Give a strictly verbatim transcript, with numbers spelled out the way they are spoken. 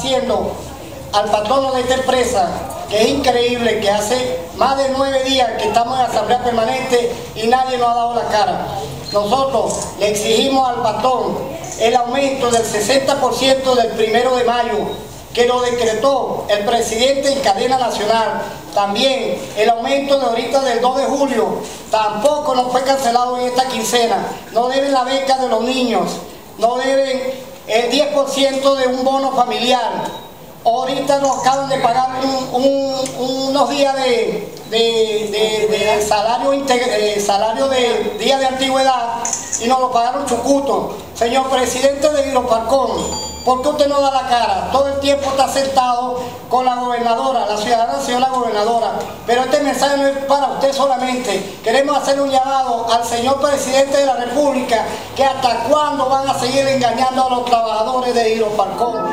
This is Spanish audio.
haciendo al patrono de esta empresa, que es increíble, que hace más de nueve días que estamos en asamblea permanente y nadie nos ha dado la cara. Nosotros le exigimos al patrón el aumento del sesenta por ciento del primero de mayo, que lo decretó el presidente en cadena nacional. También el aumento de ahorita del dos de julio, tampoco nos fue cancelado en esta quincena. No deben la beca de los niños, no deben el diez por ciento de un bono familiar. Ahorita nos acaban de pagar un, un, unos días de, de, de, de salario, de salario de día de antigüedad y nos lo pagaron chucuto. Señor presidente de Hidroparcón, ¿por qué usted no da la cara? Todo el tiempo está sentado con la gobernadora, la ciudadana señora gobernadora, pero este mensaje no es para usted solamente. Queremos hacer un llamado al señor presidente de la República, que hasta cuándo van a seguir engañando a los trabajadores de Hidroparcón.